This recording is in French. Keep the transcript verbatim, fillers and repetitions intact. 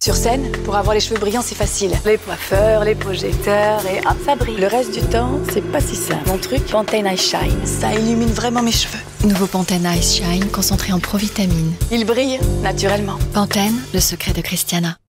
Sur scène, pour avoir les cheveux brillants, c'est facile. Les coiffeurs, les projecteurs, et hop, ça brille. Le reste du temps, c'est pas si simple. Mon truc, Pantene Ice Shine. Ça illumine vraiment mes cheveux. Nouveau Pantene Ice Shine, concentré en provitamine. Il brille naturellement. Pantene, le secret de Christiana.